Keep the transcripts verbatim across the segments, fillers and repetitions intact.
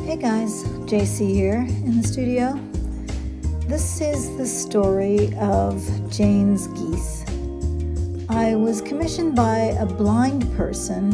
Hey guys, J C here in the studio. This is the story of Jane's geese. I was commissioned by a blind person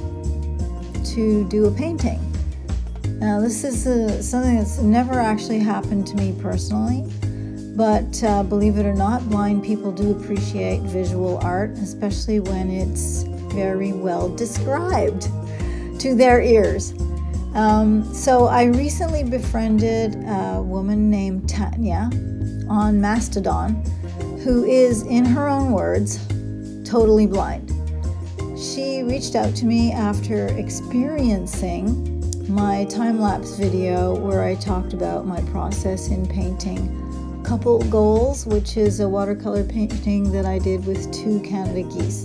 to do a painting. Now this is a, something that's never actually happened to me personally, but uh, believe it or not, blind people do appreciate visual art, especially when it's very well described to their ears. Um, so I recently befriended a woman named Tanya on Mastodon, who is, in her own words, totally blind. She reached out to me after experiencing my time-lapse video where I talked about my process in painting Couple Goals, which is a watercolor painting that I did with two Canada geese.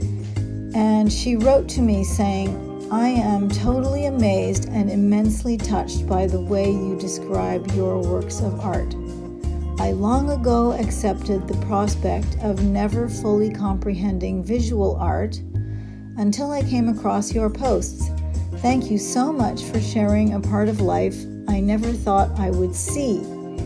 And she wrote to me saying, "I am totally amazed and immensely touched by the way you describe your works of art. I long ago accepted the prospect of never fully comprehending visual art until I came across your posts. Thank you so much for sharing a part of life I never thought I would see."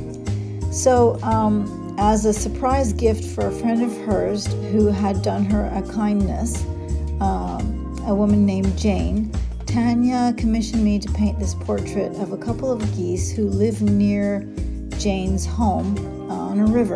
So, um, as a surprise gift for a friend of hers who had done her a kindness, um, a woman named Jane, Tanya commissioned me to paint this portrait of a couple of geese who live near Jane's home on a river.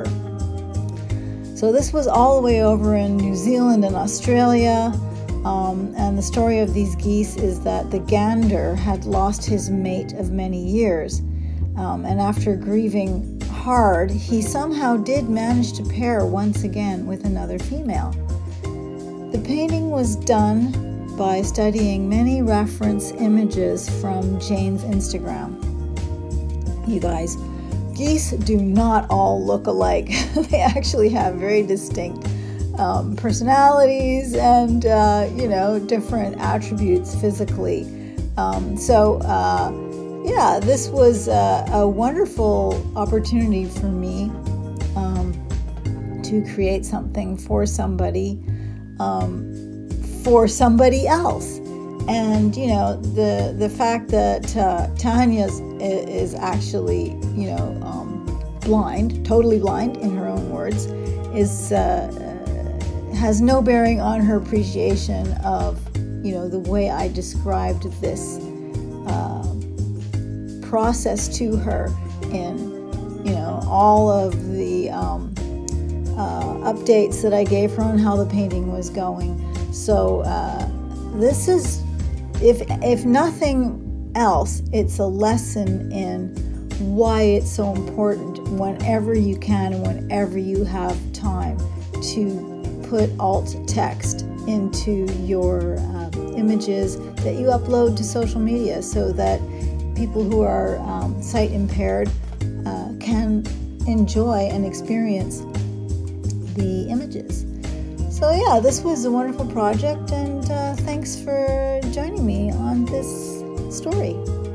So this was all the way over in New Zealand and Australia, um, and the story of these geese is that the gander had lost his mate of many years, um, and after grieving hard, he somehow did manage to pair once again with another female. The painting was done by studying many reference images from Jane's Instagram. You guys, geese do not all look alike. They actually have very distinct um, personalities and, uh, you know, different attributes physically. Um, so, uh, yeah, this was a, a wonderful opportunity for me um, to create something for somebody um, for somebody else. And you know, the the fact that uh, Tanya is actually, you know, um, blind, totally blind in her own words, is uh, has no bearing on her appreciation of, you know, the way I described this uh, process to her in, you know, all of the um, uh, updates that I gave her on how the painting was going. So uh, this is, if if nothing else, it's a lesson in why it's so important whenever you can and whenever you have time to put alt text into your uh, images that you upload to social media, so that people who are um, sight impaired uh, can enjoy and experience the images. So yeah, this was a wonderful project, and uh, thanks for joining me on this story.